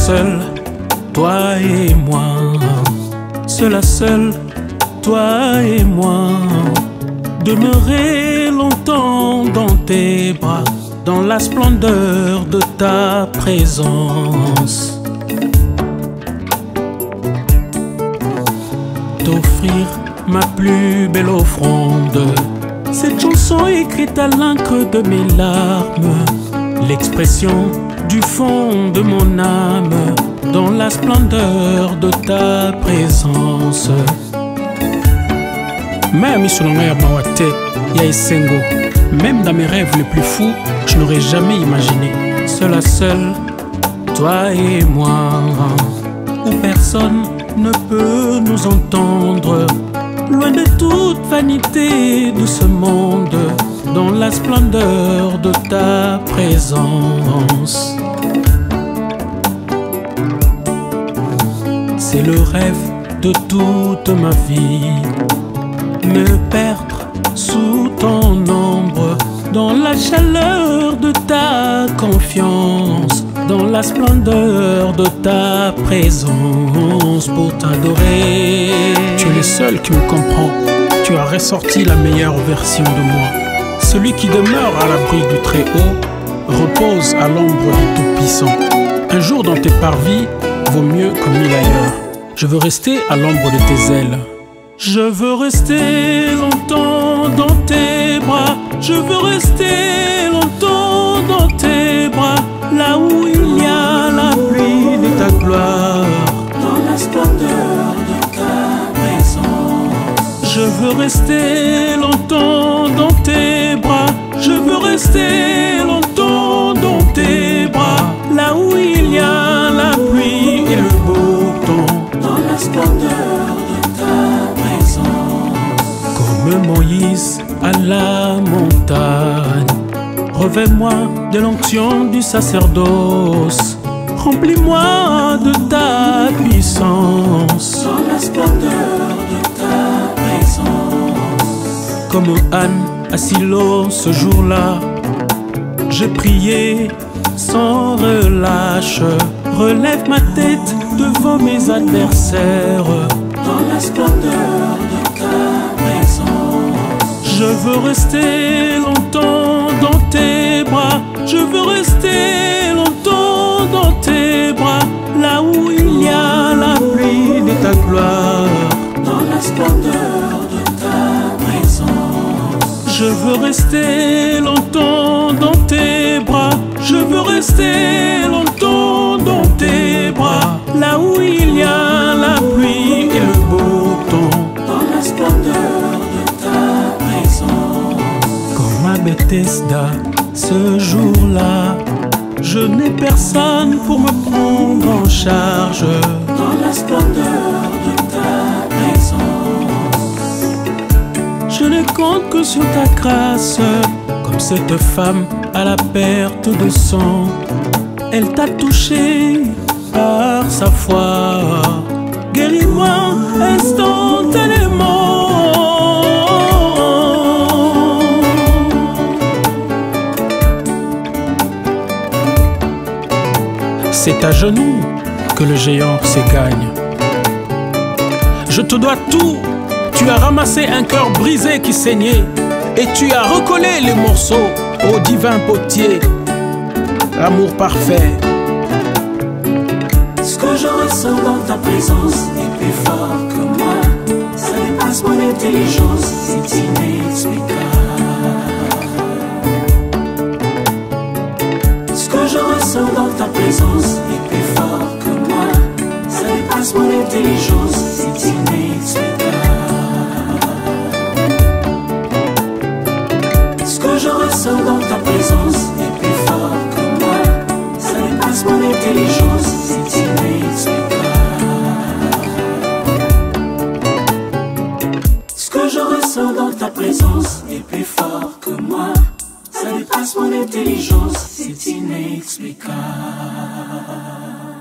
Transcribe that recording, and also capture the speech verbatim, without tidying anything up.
seul, toi et moi. Cela seul, toi et moi. Demeurer longtemps dans tes bras, dans la splendeur de ta présence. T'offrir ma plus belle offrande, cette chanson écrite à l'encre de mes larmes, l'expression du fond de mon âme, dans la splendeur de ta présence. Même dans mes rêves les plus fous, je n'aurais jamais imaginé. Cela seul, toi et moi, où personne ne peut nous entendre, loin de toute vanité de ce monde, dans la splendeur de ta présence. C'est le rêve de toute ma vie, me perdre sous ton ombre, dans la chaleur de ta confiance, dans la splendeur de ta présence, pour t'adorer. Tu es le seul qui me comprend, tu as ressorti la meilleure version de moi. Celui qui demeure à l'abri du Très-Haut repose à l'ombre du Tout-Puissant. Un jour dans tes parvis vaut mieux que mille ailleurs. Je veux rester à l'ombre de tes ailes. Je veux rester longtemps dans tes bras. Je veux rester longtemps dans tes bras, là où il y a la pluie de ta gloire, dans la splendeur de ta présence. Je veux rester longtemps dans tes bras. Je veux rester longtemps dans tes bras, là où il y a la pluie et le beau temps, dans la splendeur de ta présence. Comme Moïse à la montagne, revêt-moi de l'onction du sacerdoce, remplis-moi de ta puissance, dans la splendeur de ta présence. Comme Anne à Silo ce jour-là, j'ai prié sans relâche, relève ma tête devant mes adversaires, dans la splendeur de ta présence. Je veux rester longtemps dans tes bras. Je veux rester longtemps dans tes bras, là où il y a la pluie de ta gloire, dans la splendeur de ta présence. Je veux rester longtemps dans tes bras. Je veux rester longtemps dans tes bras, là où il y a la pluie et le beau temps, dans la splendeur de ta présence. Comme à Bethesda ce jour-là, je n'ai personne pour me prendre en charge, dans la splendeur de ta présence. Je ne compte que sur ta grâce, comme cette femme à la perte de sang. Elle t'a touché par sa foi, guéris-moi instantanément. C'est à genoux que le géant se gagne. Je te dois tout. Tu as ramassé un cœur brisé qui saignait, et tu as recollé les morceaux au divin potier. L'amour parfait. Ce que je ressens dans ta présence est plus fort que moi. Ça dépasse mon intelligence, c'est inexplicable. Ce que je ressens dans ta présence est plus fort que moi. Ça dépasse mon intelligence, c'est inexplicable. Ce que je ressens dans ta présence est plus fort que moi. Ça dépasse mon intelligence, c'est inexplicable. Ce que je ressens dans ta présence est plus fort que moi. Ça dépasse mon intelligence, c'est inexplicable.